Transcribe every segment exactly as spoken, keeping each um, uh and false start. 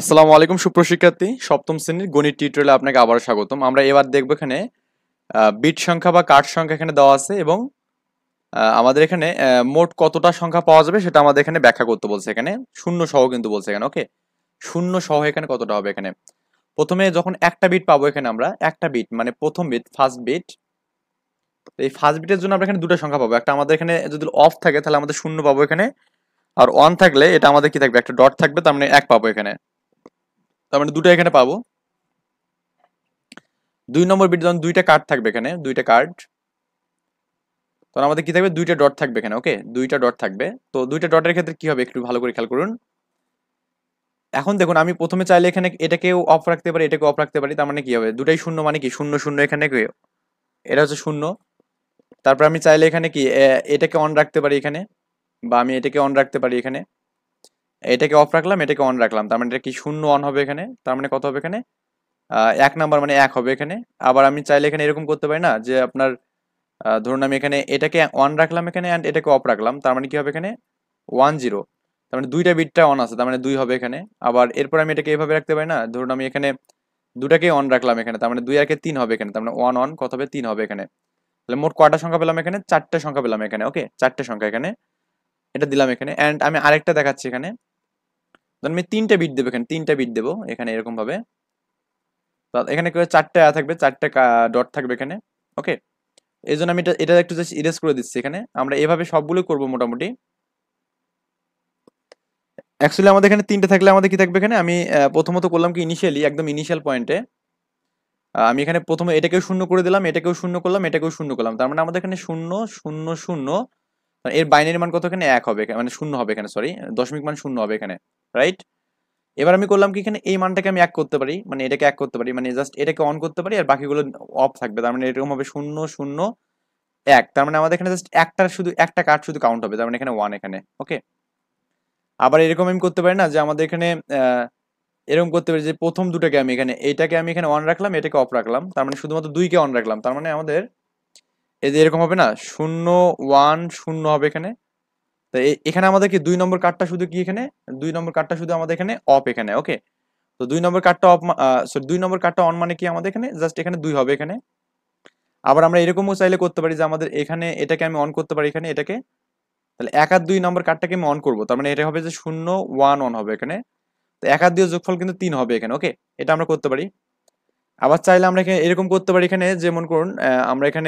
আসসালামু আলাইকুম সুপ্রশিক্ষার্থী সপ্তম শ্রেণীর গণিত টিউটোরিয়ালে আপনাকে আবারও স্বাগতম। আমরা এবার দেখব এখানে বিট সংখ্যা বা কার্ড সংখ্যা এখানে দেওয়া আছে এবং আহ, আমাদের এখানে আহ, মোট কতটা সংখ্যা পাওয়া যাবে সেটা আমাদের এখানে ব্যাখ্যা করতে বলছে। এখানে শূন্য সহ কিন্তু বলছে এখানে, ওকে। শূন্য সহ এখানে কতটা হবে এখানে। প্রথমে যখন একটা বিট পাবো এখানে, আমরা একটা বিট মানে প্রথম বিট, ফার্স্ট বিট। এই ফার্স্ট বিটের জন্য আমরা এখানে দুটো সংখ্যা পাবো। একটা আমাদের এখানে যদি অফ থাকে তাহলে আমাদের শূন্য পাবো এখানে, আর অন থাকলে এটা আমাদের কি থাকবে, একটা ডট থাকবে, তার মানে এক পাবো এখানে। তার মানে দুটো এখানে পাবো। দুই নম্বর বিট যখন দুইটা কার্ড থাকবে এখানে, দুইটা কার্ড, তখন আমাদের কি থাকবে, দুইটা ডট থাকবে এখানে, ওকে। দুইটা ডট থাকবে। তো দুইটা ডটের ক্ষেত্রে কি হবে একটু ভালো করে খেয়াল করুন। এখন দেখুন, আমি প্রথমে চাইলে এখানে এটাকেও অফ রাখতে পারি, এটাকে অফ রাখতে পারি। তার মানে কি হবে, দুটাই শূন্য, মানে কি শূন্য শূন্য এখানে কি, এটা হচ্ছে শূন্য। তারপর আমি চাইলে এখানে কি এ- এটাকে অন রাখতে পারি এখানে, বা আমি এটাকে অন রাখতে পারি এখানে, এটাকে অফ রাখলাম, এটাকে অন রাখলাম। তার মানে এটা কি শূন্য অন হবে এখানে। তার মানে কত হবে এখানে, আহ, এক নাম্বার মানে এক হবে এখানে। আবার আমি চাইলে এখানে এরকম করতে পারি না, যে আপনার আহ, ধরুন আমি এখানে এটাকে অন রাখলাম এখানে অ্যান্ড এটাকে অফ রাখলাম। তার মানে কি হবে এখানে ওয়ান জিরো। তার মানে দুইটা বিটটা অন আছে, তার মানে দুই হবে এখানে। আবার এরপর আমি এটাকে এভাবে রাখতে পারি না, ধরুন আমি এখানে দুটাকে অন রাখলাম এখানে, তার মানে দুই আর কে তিন হবে এখানে। তার মানে ওয়ান অন কত হবে, তিন হবে এখানে। তাহলে মোট কয়টা সংখ্যা পেলাম এখানে, চারটে সংখ্যা পেলাম এখানে, ওকে। চারটে সংখ্যা এখানে, এটা দিলাম এখানে। অ্যান্ড আমি আরেকটা দেখাচ্ছি এখানে, ধরুন আমি তিনটা বিট দেবো এখানে, তিনটা বিট দেবো এখানে এরকম ভাবে। তো এখানে কি হবে, চারটে থাকবে, চারটে ডট থাকবে এখানে, ওকে। এই জন্য আমি এটা এটা একটু জাস্ট ইরেজ করে দিচ্ছি এখানে। আমরা এভাবে সবগুলো করবো মোটামুটি। অ্যাকচুয়ালি আমাদের এখানে তিনটে থাকলে আমাদের কি থাকবে এখানে, আমি আহ, প্রথমত করলাম কি, ইনিশিয়ালি একদম ইনিশিয়াল পয়েন্টে আমি এখানে প্রথমে এটাকেও শূন্য করে দিলাম, এটাকেও শূন্য করলাম, এটাকেও শূন্য করলাম। তার মানে আমাদের এখানে শূন্য শূন্য শূন্য, মানে এর বাইনারি মান কত এখানে, এক হবে এখানে, মানে শূন্য হবে এখানে, সরি দশমিক মান শূন্য হবে এখানে, রাইট। এবার আমি করলাম কি, এখানে এই মানটাকে আমি এক করতে পারি, মানে এটাকে এক করতে পারি, মানে জাস্ট এটাকে অন করতে পারি আর বাকিগুলো অফ থাকবে। তার মানে এরকম হবে শূন্য শূন্য এক। তার মানে আমাদের এখানে জাস্ট একটা, শুধু একটা কার্ড শুধু কাউন্ট হবে, তার মানে এখানে ওয়ান এখানে, ওকে। আবার এরকম আমি করতে পারি না, যে আমাদের এখানে আহ, এরকম করতে পারি যে প্রথম দুটাকে আমি এখানে, এইটাকে আমি এখানে অন রাখলাম, এটাকে অফ রাখলাম, তার মানে শুধুমাত্র দুইকে অন রাখলাম। তার মানে আমাদের এই যে এরকম হবে না, শূন্য ওয়ান শূন্য হবে এখানে। তো এ- এখানে আমাদের কি দুই নম্বর কার্ডটা শুধু কি এখানে, দুই নম্বর কার্ডটা শুধু আমাদের এখানে অফ এখানে, ওকে। তো দুই নম্বর কার্ডটা অফ, সরি দুই নম্বর কার্ডটা অন মানে কি আমাদের এখানে জাস্ট এখানে দুই হবে এখানে। আবার আমরা এরকমও চাইলে করতে পারি যে আমাদের এখানে এটাকে আমি অন করতে পারি এখানে, এটাকে। তাহলে এক আর দুই নম্বর কার্ডটাকে আমি অন করবো, তার মানে এটা হবে যে শূন্য ওয়ান অন হবে এখানে। তো এক আর দুই যোগফল কিন্তু তিন হবে এখানে, ওকে। এটা আমরা করতে পারি। আবার চাইলে আমরা এখানে এরকম করতে পারি এখানে, যেমন করুন আহ, আমরা এখানে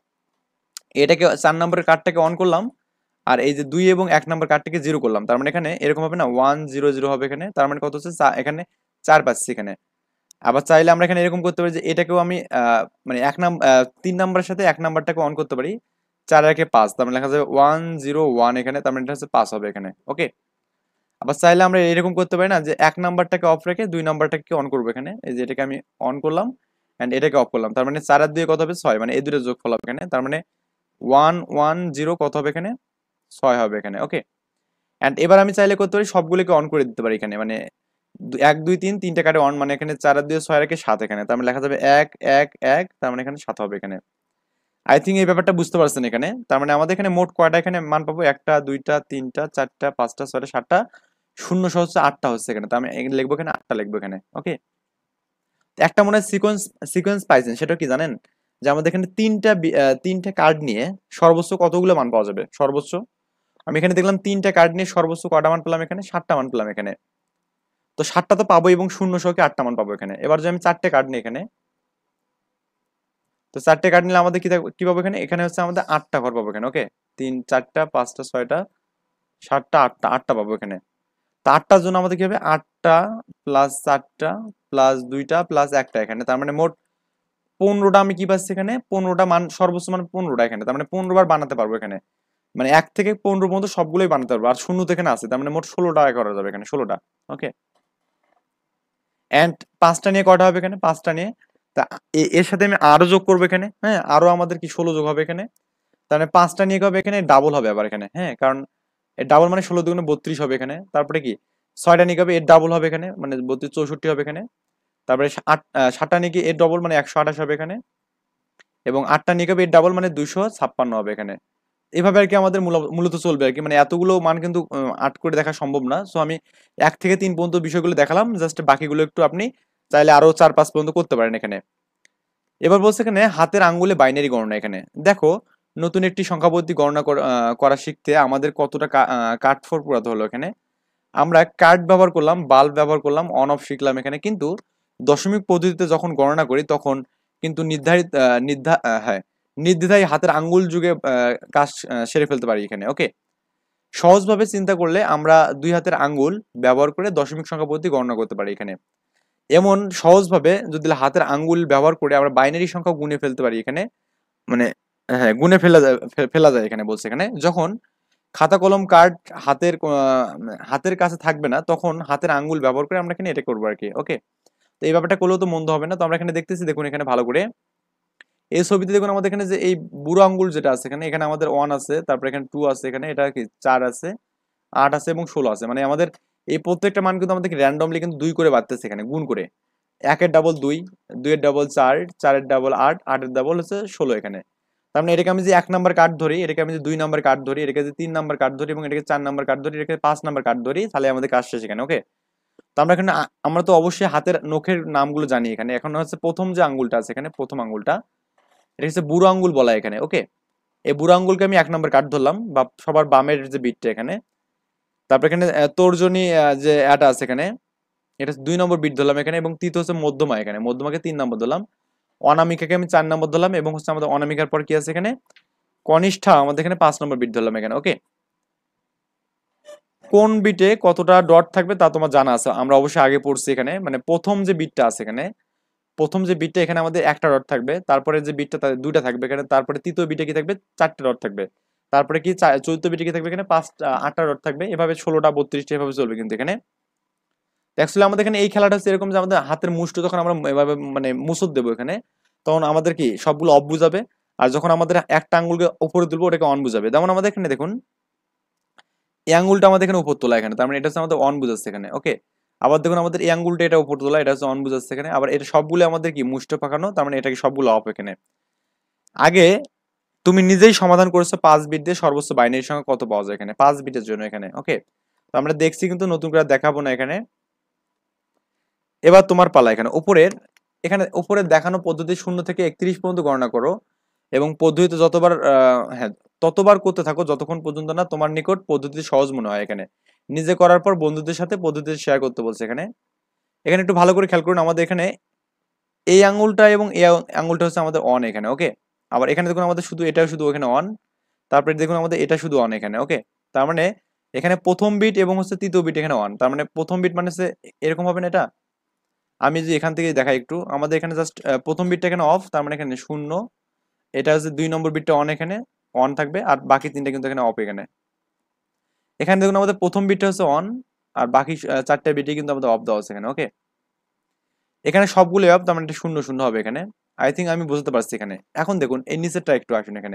এটাকে চার নম্বরের কার্ডটাকে অন করলাম, আর এই যে দুই এবং এক নম্বর কার্ডটাকে জিরো করলাম। তার মানে এখানে এরকম হবে না, ওয়ান জিরো জিরো হবে এখানে। তার মানে কত হচ্ছে, চা- এখানে চার পাচ্ছি এখানে। আবার চাইলে আমরা এখানে এরকম করতে পারি যে এটাকেও আমি আহ, মানে এক নাম্বার তিন নাম্বারের সাথে এক নাম্বারটাকে অন করতে পারি, চার একে পাঁচ, তার মানে লেখা যাবে ওয়ান জিরো ওয়ান এখানে। তার মানে এটা হচ্ছে পাঁচ হবে এখানে, ওকে। আবার চাইলে আমরা এরকম করতে পারি না, যে এক নাম্বারটাকে অফ রেখে দুই নাম্বারটাকে অন করবো এখানে। এই যে এটাকে আমি অন করলাম এন্ড এটাকে অফ করলাম, তার মানে চার আর দুই কত হবে, ছয়, মানে এই দুটো যোগফল হবে এখানে। তার মানে ওয়ান ওয়ান জিরো কত হবে এখানে, ছয় হবে এখানে, ওকে। এন্ড এবার আমি চাইলে করতে পারি সবগুলোকে অন করে দিতে পারি এখানে, মানে দু- এক দুই তিন তিনটে কাটে অন, মানে এখানে চার আর দুই ছয় রেখে সাত এখানে। তার মানে লেখা যাবে এক এক এক, তার মানে এখানে সাত হবে এখানে। আই থিঙ্ক এই ব্যাপারটা বুঝতে পারছেন এখানে। তার মানে আমাদের এখানে মোট কয়টা এখানে মান পাবো, একটা দুইটা তিনটা চারটা পাঁচটা ছয়টা সাতটা, শূন্য সহ হচ্ছে আটটা হচ্ছে এখানে। তো আমি এখানে লিখবো, এখানে আটটা লিখবো এখানে, ওকে। একটা মনে হয় সিকোয়েন্স সিকোয়েন্স পাইছেন, সেটা কি জানেন, যে আমাদের এখানে তিনটা বি- আহ, তিনটা কার্ড নিয়ে সর্বোচ্চ কতগুলো মান পাওয়া যাবে, সর্বোচ্চ। আমি এখানে দেখলাম তিনটা কার্ড নিয়ে সর্বোচ্চ কয়টা মান পেলাম এখানে, সাতটা মান পেলাম এখানে। তো সাতটা তো পাবো এবং শূন্য সহকে আটটা মান পাবো এখানে। এবার যদি আমি চারটে কার্ড নিই এখানে, তো চারটে কার্ড নিলে আমাদের কি থাকবে- কি পাবো এখানে, এখানে হচ্ছে আমাদের আটটা ঘর পাবো এখানে, ওকে। তিন চারটা পাঁচটা ছয়টা সাতটা আটটা, আটটা পাবো এখানে। তো আটটার জন্য আমাদের কি হবে, আটটা প্লাস চারটা প্লাস দুইটা প্লাস একটা এখানে। তার মানে মোট পনেরোটা আমি কি পাচ্ছি এখানে, পনেরোটা মান, সর্বোচ্চ মান পনেরোটা এখানে। তার মানে পনেরো বার বানাতে পারবো এখানে, মানে এক থেকে পনেরো পর্যন্ত সবগুলোই বানাতে পারবো। আর শূন্য তো এখানে আছে, তার মানে মোট ষোলোটা করা যাবে এখানে, ষোলোটা, ওকে। এন্ড পাঁচটা নিয়ে কয়টা হবে এখানে, পাঁচটা নিয়ে। তা এ- এর সাথে আমি আরো যোগ করবো এখানে, হ্যাঁ, আরো আমাদের কি ষোলো যোগ হবে এখানে। তার মানে পাঁচটা নিয়ে কি হবে এখানে, ডাবল হবে আবার এখানে, হ্যাঁ, কারণ ডাবল মানে ষোলো দুগুণে বত্রিশ হবে এখানে। তারপরে কি ছয়টা নিয়ে কি হবে, এর ডাবল হবে এখানে, মানে বত্রিশ চৌষট্টি হবে এখানে। তারপরে সা- আট আহ, সাতটা নিয়ে কি এর ডবল মানে একশো আঠাশ হবে এখানে। এবং আটটা নিয়ে কি হবে, এর ডাবল মানে দুইশো ছাপ্পান্ন হবে এখানে। এভাবে আর কি আমাদের মূল- মূলত চলবে আর কি, মানে এতগুলো মান কিন্তু আহ, আট করে দেখা সম্ভব না। সো আমি এক থেকে তিন পর্যন্ত বিষয়গুলো দেখালাম, জাস্ট বাকিগুলো একটু আপনি চাইলে আরো চার পাঁচ পর্যন্ত করতে পারেন এখানে। এবার বলছে এখানে হাতের আঙ্গুলে বাইনারি গণনা। এখানে দেখো, নতুন একটি সংখ্যা পদ্ধতি গণনা করা আহ, করা শিখতে আমাদের কতটা কাট ফোর পুরাতে হলো। এখানে আমরা কার্ড ব্যবহার করলাম, বাল্ব ব্যবহার করলাম, অন অফ শিখলাম এখানে, কিন্তু দশমিক পদ্ধতিতে যখন গণনা করি তখন কিন্তু নির্ধারিত আহ, নির্ধা আহ, হ্যাঁ নির্দ্বিধায় হাতের আঙ্গুল যুগে আহ, কাজ আহ, সেরে ফেলতে পারি এখানে। ওকে, সহজভাবে চিন্তা করলে আমরা দুই হাতের আঙ্গুল ব্যবহার করে দশমিক সংখ্যা পদ্ধতি গণনা করতে পারি এখানে। এমন সহজভাবে যদি হাতের আঙ্গুল ব্যবহার করে আমরা বাইনারি সংখ্যা গুণে ফেলতে পারি এখানে, মানে হ্যাঁ গুণে ফেলা যায়, ফে- ফেলা যায় এখানে বলছে। এখানে যখন খাতা কলম কার্ড হাতের আহ, হাতের কাছে থাকবে না, তখন হাতের আঙ্গুল ব্যবহার করে আমরা এখানে এটা করবো আর কি। ওকে, তো এই ব্যাপারটা করলেও তো মন্দ হবে না। তো আমরা এখানে দেখতেছি, দেখুন এখানে ভালো করে এই ছবিতে দেখুন আমাদের এখানে যে এই বুড়ো আঙ্গুল যেটা আছে এখানে, এখানে আমাদের ওয়ান আছে, তারপরে এখানে টু আছে, এখানে এটা কি চার আছে, আট আছে এবং ষোলো আছে। মানে আমাদের এই প্রত্যেকটা মান কিন্তু আমাদেরকে র্যান্ডমলি কিন্তু দুই করে বাড়তেছে এখানে গুণ করে। একের ডাবল দুই, দুইয়ের ডাবল চার, চারের ডাবল আট, আটের ডাবল হচ্ছে ষোলো এখানে। তার মানে এটাকে আমি যে এক নাম্বার কার্ড ধরি, এটাকে আমি যে দুই নাম্বার কার্ড ধরি, এটাকে যে তিন নাম্বার কার্ড ধরি এবং এটাকে চার নাম্বার কার্ড ধরি, এটাকে পাঁচ নাম্বার কার্ড ধরি, তাহলে আমাদের কাজ শেষ এখানে। ওকে, তো আমরা এখানে আ- আমরা তো অবশ্যই হাতের নখের নামগুলো জানি এখানে। এখন হচ্ছে প্রথম যে আঙ্গুলটা আছে এখানে, প্রথম আঙ্গুলটা এটা হচ্ছে বুড়ো আঙ্গুল বলা হয় এখানে। ওকে, এই বুড়ো আঙ্গুলকে আমি এক নাম্বার কার্ড ধরলাম, বা সবার বামের যে বিটটা এখানে। তারপর এখানে আহ, তর্জনী আহ, যে অ্যাটা আছে এখানে, এটা হচ্ছে দুই নম্বর বিট ধরলাম এখানে, এবং তৃতীয় হচ্ছে মধ্যমা এখানে, মধ্যমাকে তিন নম্বর ধরলাম, অনামিকাকে আমি চার নম্বর ধরলাম, এবং হচ্ছে আমাদের অনামিকার পর কি আছে এখানে, কনিষ্ঠা আমাদের এখানে পাঁচ নম্বর বিট ধরলাম এখানে। ওকে, কোন বিটে কতটা ডট থাকবে তা তোমার জানা আছে, আমরা অবশ্যই আগে পড়ছি এখানে। মানে প্রথম যে বিটটা আছে এখানে, প্রথম যে বিটটা এখানে আমাদের একটা ডট থাকবে, তারপরে যে বিটটা তাদের দুইটা থাকবে এখানে, তারপরে তৃতীয় বিটে কি থাকবে, চারটে ডট থাকবে, তারপরে কি চা- চতুর্থ বিটে কি থাকবে এখানে, পাঁচটা আটটা ডট থাকবে, এভাবে ষোলোটা বত্রিশটা এভাবে চলবে কিন্তু এখানে। অ্যাকচুয়ালি আমাদের এখানে এই খেলাটা হচ্ছে এরকম যে আমাদের হাতের মুষ্টি যখন আমরা এভাবে মানে মুসুর দেবো এখানে, তখন আমাদের কি সবগুলো অফ বুঝাবে, আর যখন আমাদের একটা আঙ্গুলকে উপরে তুলবো ওটাকে অন বুঝাবে। যেমন আমাদের এখানে দেখুন এই আঙ্গুলটা আমাদের এখানে উপর তোলা এখানে, তার মানে এটা হচ্ছে আমাদের অন বুঝাচ্ছে এখানে। ওকে, আবার দেখুন আমাদের এই আঙ্গুলটা এটা উপর তোলা, এটা হচ্ছে অন বুঝাচ্ছে এখানে। আবার এটা সবগুলো আমাদের কি মুষ্ট পাকানো, তার মানে এটা কি সবগুলো অফ এখানে। আগে তুমি নিজেই সমাধান করেছো পাঁচ বিট দিয়ে সর্বোচ্চ বাইনারি সংখ্যা কত পাওয়া যায় এখানে, পাঁচ বিটের জন্য এখানে। ওকে, তো আমরা দেখছি কিন্তু নতুন করে আর দেখাবো না এখানে। এবার তোমার পালা এখানে উপরের, এখানে উপরের দেখানো পদ্ধতি শূন্য থেকে একত্রিশ পর্যন্ত গণনা করো, এবং পদ্ধতিতে যতবার আহ, হ্যাঁ ততবার করতে থাকো যতক্ষণ পর্যন্ত না তোমার নিকট পদ্ধতি সহজ মনে হয় এখানে। নিজে করার পর বন্ধুদের সাথে পদ্ধতি শেয়ার করতে বলছে এখানে। এখানে একটু ভালো করে খেয়াল করুন, আমাদের এখানে এই আঙ্গুলটা এবং এই আঙ্গুলটা হচ্ছে আমাদের অন এখানে। ওকে, আবার এখানে দেখুন আমাদের শুধু এটাও শুধু এখানে অন, তারপরে দেখুন আমাদের এটা শুধু অন এখানে। ওকে, তার মানে এখানে প্রথম বিট এবং হচ্ছে তৃতীয় বিট এখানে অন, তার মানে প্রথম বিট মানে হচ্ছে এরকম হবে না এটা। আমি যে এখান থেকে দেখাই একটু, আমাদের এখানে জাস্ট প্রথম বিটটা এখানে অফ, তার মানে এখানে শূন্য, এটা হচ্ছে দুই নম্বর বিটটা অন এখানে, অন থাকবে, আর বাকি তিনটা কিন্তু এখানে অফ এখানে। এখানে দেখুন আমাদের প্রথম বিটটা হচ্ছে অন, আর বাকি আহ, চারটা বিটে কিন্তু আমাদের অফ দেওয়া আছে এখানে। ওকে, এখানে সবগুলো অফ, তার মানে এটা শূন্য শূন্য হবে এখানে। আই থিঙ্ক আমি বুঝতে পারছি এখানে। এখন দেখুন এই নিচেরটা একটু আসুন এখানে,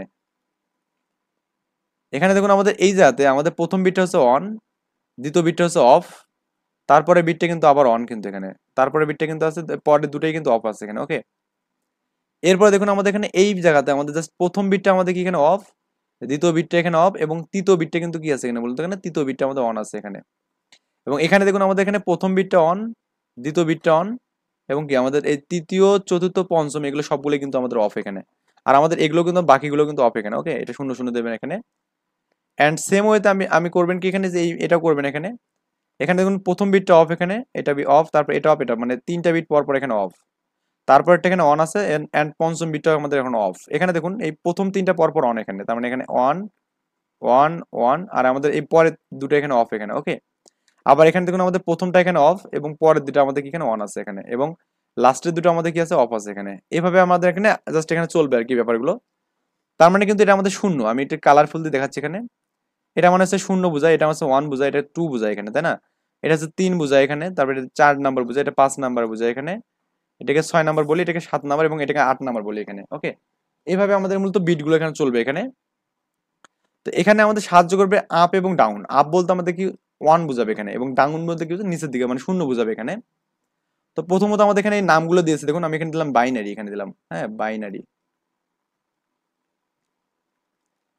এখানে দেখুন আমাদের এই জায়গাতে আমাদের প্রথম বিটটা হচ্ছে অন, দ্বিতীয় বিটটা হচ্ছে অফ, তারপরে বিটটা কিন্তু আবার অন কিন্তু এখানে, তারপরে বিটটা কিন্তু আছে, পরের দুটাই কিন্তু অফ আছে এখানে। ওকে, এরপরে দেখুন আমাদের এখানে এই জায়গাতে আমাদের জাস্ট প্রথম বিটটা আমাদের কি এখানে অফ, দ্বিতীয় বিটটা এখানে অফ, এবং তৃতীয় বিটটা কিন্তু কি আছে এখানে বলতে, এখানে তৃতীয় বিটটা আমাদের অন আছে এখানে। এবং এখানে দেখুন আমাদের এখানে প্রথম বিটটা অন, দ্বিতীয় বিটটা অন, এবং কি আমাদের এই তৃতীয় চতুর্থ পঞ্চম এগুলো সবগুলো কিন্তু আমাদের অফ এখানে। আর আমাদের এগুলো কিন্তু বাকিগুলো কিন্তু অফ এখানে। ওকে, এটা শূন্য শূন্য দেবেন এখানে। অ্যান্ড সেম ওয়েতে আমি আমি করবেন কি এখানে, যে এই এটা করবেন এখানে, এখানে দেখুন প্রথম বিটটা অফ এখানে, এটা অফ, তারপর এটা অফ, এটা মানে তিনটা বিট পর পর এখানে অফ, তারপর এটা এখানে অন আছে, এন্ড পঞ্চম বিটটা আমাদের এখন অফ। এখানে দেখুন এই প্রথম তিনটা পর পর অন এখানে, তার মানে এখানে অন, ওয়ান ওয়ান, আর আমাদের এই পরের দুটো এখানে অফ এখানে। ওকে, আবার এখানে দেখুন আমাদের প্রথমটা এখানে অফ, এবং পরের দুটো আমাদের কি এখানে অন আছে এখানে, এবং লাস্টের দুটো আমাদের কি আছে, অফ আছে এখানে। এভাবে আমাদের এখানে জাস্ট এখানে চলবে আর কি ব্যাপারগুলো। তার মানে কিন্তু এটা আমাদের শূন্য, আমি এটা কালারফুল দিয়ে দেখাচ্ছি এখানে। এটা মানে হচ্ছে শূন্য বোঝায়, এটা হচ্ছে ওয়ান বোঝায়, এটা টু বোঝায় এখানে, তাই না? এটা হচ্ছে তিন বোঝায় এখানে, তারপরে এটা চার নাম্বার বোঝায়, এটা পাঁচ নাম্বার বোঝায় এখানে, এটাকে ছয় নাম্বার বলি, এটাকে সাত নাম্বার, এবং এটাকে আট নাম্বার বলি এখানে। ওকে, এইভাবে আমাদের মূলত বিটগুলো এখানে চলবে এখানে। তো এখানে আমাদের সাহায্য করবে আপ এবং ডাউন। আপ বলতে আমাদের কি ওয়ান বোঝাবে এখানে, এবং ডাউন বলতে কি হচ্ছে নিচের দিকে, মানে শূন্য বোঝাবে এখানে। তো প্রথমত আমাদের এখানে এই নামগুলো দিয়েছে, দেখুন আমি এখানে দিলাম বাইনারি, এখানে দিলাম হ্যাঁ বাইনারি।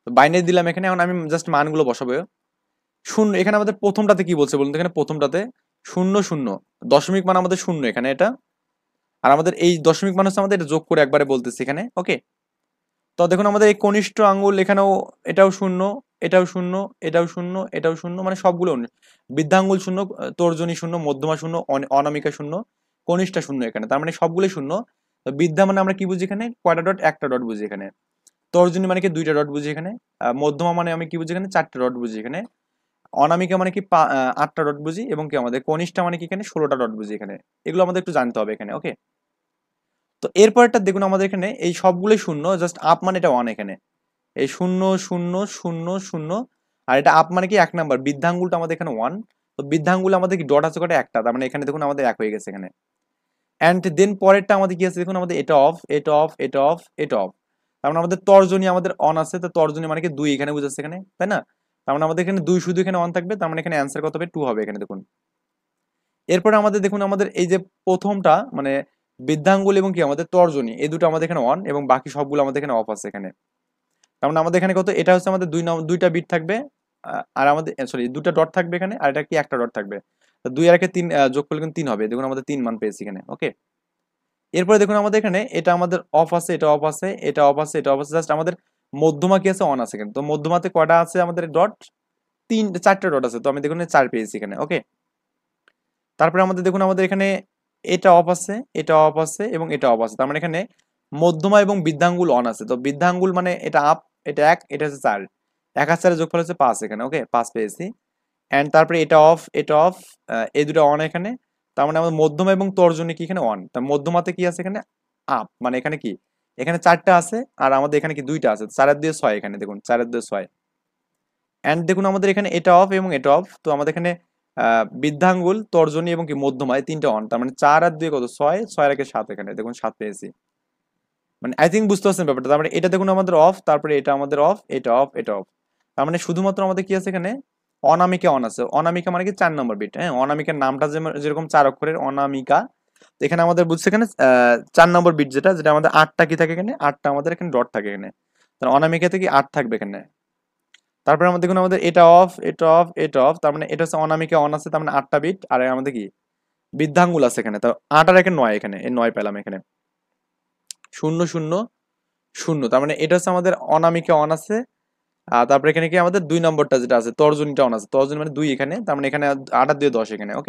বাইনারি দিলাম এখানে, এখন আমি জাস্ট মানগুলো বসাবো। শূন্য, এখানে আমাদের প্রথমটাতে কি বলছে বলুন তো, এখানে প্রথমটাতে শূন্য শূন্য, দশমিক মান আমাদের শূন্য এখানে এটা, আর আমাদের এই দশমিক মান হচ্ছে আমাদের এটা যোগ করে একবারে বলতেছি এখানে, ওকে। তো দেখুন আমাদের এই কনিষ্ঠ আঙ্গুল এখানেও এটাও শূন্য, এটাও শূন্য, এটাও শূন্য, এটাও শূন্য, মানে সবগুলো বৃদ্ধাঙ্গুল শূন্য, তর্জনী শূন্য, মধ্যমা শূন্য, অনামিকা শূন্য, কনিষ্ঠা শূন্য এখানে, তার মানে সবগুলোই শূন্য। বৃদ্ধা মানে আমরা কি বুঝি এখানে, কয়টা ডট, একটা ডট বুঝি এখানে। তর্জনী মানে কি, দুইটা ডট বুঝি এখানে। মধ্যমা মানে আমি কি বুঝি এখানে, চারটা ডট বুঝি এখানে। অনামিকা মানে কি, আটটা ডট বুঝি, এবং কি আমাদের কনিষ্ঠা মানে কি এখানে ষোলোটা ডট বুঝি এখানে। এগুলো আমাদের একটু জানতে হবে এখানে, ওকে। তো এরপরটা দেখুন আমাদের এখানে এই সবগুলোই শূন্য, জাস্ট আপ মানে এটা ওয়ান এখানে, এই শূন্য শূন্য শূন্য শূন্য, আর এটা আপ মানে কি এক নাম্বার, বৃদ্ধাঙ্গুলটা আমাদের এখানে ওয়ান। তো বৃদ্ধাঙ্গুল আমাদের কি ডট আছে কটা, একটা, তার মানে এখানে দেখুন আমাদের এক হয়ে গেছে এখানে। অ্যান্ড দেন পরেরটা আমাদের কি আছে দেখুন, আমাদের এটা অফ, এটা অফ, এটা অফ, এটা অফ, তার মানে আমাদের তর্জনী আমাদের অন আছে, তো তর্জনী মানে কি দুই এখানে বুঝাচ্ছে এখানে, তাই না? তার মানে আমাদের এখানে দুই শুধু এখানে অন থাকবে, তার মানে এখানে অ্যান্সার কত হবে, টু হবে এখানে দেখুন। এরপরে আমাদের দেখুন আমাদের এই যে প্রথমটা মানে বৃদ্ধাঙ্গুল এবং কি আমাদের তর্জনী, এই দুটো আমাদের এখানে অন, এবং বাকি সবগুলো আমাদের এখানে অফ আছে এখানে। তার মানে আমাদের এখানে কত, এটা হচ্ছে আমাদের দুই দুইটা বিট থাকবে, আর আমাদের সরি দুটা ডট থাকবে এখানে, আর এটা কি একটা ডট থাকবে। তো দুই আর একে তিন, যোগ করলে কিন্তু তিন হবে, দেখুন আমাদের তিন মান পেয়েছি এখানে, ওকে। এরপরে দেখুন আমাদের এখানে এটা আমাদের অফ আছে, এটা অফ আছে, এটা অফ আছে, এটা অফ আছে, জাস্ট আমাদের মধ্যমা কি আছে, অন আছে কিন্তু। তো মধ্যমাতে কয়টা আছে আমাদের ডট, তিন, চারটা ডট আছে, তো আমি দেখুন চার পেয়েছি এখানে, ওকে। তারপরে আমাদের দেখুন আমাদের এখানে এটা অফ আছে, এটা অফ আছে, এবং এটা অফ আছে, তার মানে এখানে মধ্যমা এবং বৃদ্ধাঙ্গুল অন আছে। তো বৃদ্ধাঙ্গুল মানে এটা আপ, এটা এক, এটা হচ্ছে চার, এক আর চারের যোগফল হচ্ছে পাঁচ এখানে, ওকে, পাঁচ পেয়েছি। এন্ড তারপরে এটা অফ, এটা অফ, এই দুটো অন এখানে, তার মানে আমাদের মধ্যমা এবং তর্জনী কি এখানে অন। তার মধ্যমাতে কি আছে এখানে, আপ, মানে এখানে কি, এখানে চারটা আছে, আর আমাদের এখানে কি দুইটা আছে, চারের দিয়ে ছয় এখানে দেখুন, চারের দিয়ে ছয়। এন্ড দেখুন আমাদের এখানে এটা অফ এবং এটা অফ, তো আমাদের এখানে আহ বৃদ্ধাঙ্গুল, তর্জনী এবং কি মধ্যমা এই তিনটা অন, তার মানে চার আর দুই কত, ছয়, ছয় আর সাত এখানে দেখুন, সাত পেয়েছি। মানে আই থিঙ্ক বুঝতে পারছেন ব্যাপারটা। তার মানে এটা দেখুন আমাদের অফ, তারপরে এটা আমাদের অফ, এটা অফ, এটা অফ, তার মানে শুধুমাত্র আমাদের কি আছে এখানে, অনামিকা অন আছে। অনামিকা মানে কি চার নম্বর বিট, হ্যাঁ, অনামিকার নামটা যেরকম চার অক্ষরের অনামিকা, তো এখানে আমাদের বুঝছে এখানে চার নম্বর বিট যেটা, যেটা আমাদের আটটা কি থাকে এখানে, আটটা আমাদের এখানে ডট থাকে এখানে, তাহলে অনামিকাতে কি আট থাকবে এখানে। তারপরে আমাদের দেখুন আমাদের এটা অফ, এটা অফ, এটা অফ, তার মানে এটা হচ্ছে অনামিকা অন আছে, তার মানে আটটা বিট, আর আমাদের কি বৃদ্ধাঙ্গুল আছে এখানে, তো আট আর একে নয় এখানে, এই নয় পেলাম এখানে, শূন্য শূন্য শূন্য, তার মানে এটা হচ্ছে আমাদের অনামিকা অন আছে। আর তারপরে এখানে কি আমাদের দুই নম্বরটা যেটা আছে, তর্জনীটা অন আছে, তর্জনী মানে দুই এখানে, তার মানে এখানে আট আর দুই দশ এখানে, ওকে।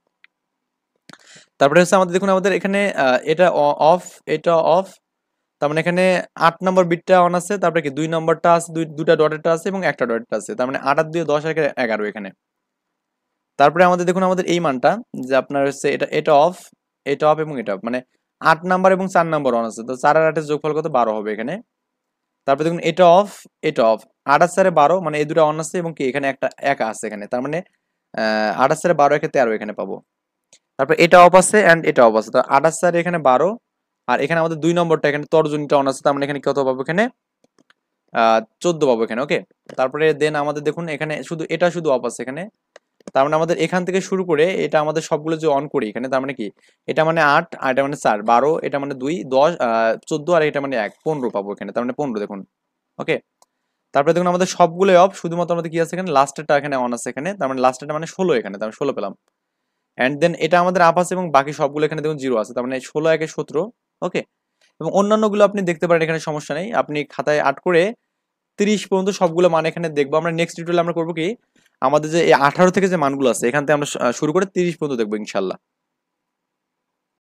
তারপরে হচ্ছে আমাদের দেখুন আমাদের এখানে এটা অফ, এটা অফ, তার মানে এখানে আট নম্বর বিটটা অন আছে, তারপরে কি দুই নম্বরটা আছে, দুই দুটা ডটেরটা আছে এবং একটা ডটেরটা আছে, তার মানে আট আর দুই দশ আর এগারো এখানে। তারপরে আমাদের দেখুন আমাদের এই মানটা, যে আপনার হচ্ছে এটা এটা অফ, এটা অফ এবং এটা অফ, মানে আট নাম্বার এবং চার নাম্বার অন আছে, তো চার আর আটের যোগফল কত, বারো হবে এখানে। তারপরে দেখুন এটা অফ, এটা অফ, আট আর চারে বারো, মানে এই দুটো অন আছে এবং কি এখানে একটা এক আছে এখানে, তার মানে আহ আট আর চারে বারো, একে তেরো এখানে পাবো। তারপর এটা অফ আছে এন্ড এটা অফ আছে, তো আট আর চারে এখানে বারো, আর এখানে আমাদের দুই নম্বরটা এখানে তর্জনীটা অন আছে, তার মানে এখানে কত পাবো এখানে, আহ চোদ্দ পাবো এখানে, ওকে। তারপরে দেন আমাদের দেখুন এখানে শুধু এটা শুধু অফ আছে এখানে, তার মানে আমাদের এখান থেকে শুরু করে এটা আমাদের সবগুলো যে অন করি এখানে, তার মানে কি এটা মানে আট, আর এটা মানে চার, বারো, এটা মানে দুই, দশ, আহ চোদ্দ, আর এটা মানে এক, পনেরো পাবো এখানে, তার মানে পনেরো দেখুন, ওকে। তারপরে দেখুন আমাদের সবগুলো অফ, শুধুমাত্র আমাদের কি আছে এখানে, লাস্টেরটা এখানে অন আছে এখানে, তার মানে লাস্টেরটা মানে ষোলো এখানে, তার মানে ষোলো পেলাম। এন্ড দেন এটা আমাদের আপ আছে এবং বাকি সবগুলো এখানে দেখুন জিরো আছে, তার মানে ষোলো একে সতেরো, ওকে। এবং অন্যান্য গুলো আপনি দেখতে পারেন, এখানে সমস্যা নেই, আপনি খাতায় আট করে তিরিশ পর্যন্ত সবগুলো মান এখানে দেখবো। আমরা নেক্সট টিউটোরিয়ালে আমরা করবো কি, আমাদের যে এই আঠারো থেকে যে মানগুলো আছে এখান থেকে আমরা শুরু করে তিরিশ পর্যন্ত দেখবো ইনশাল্লাহ।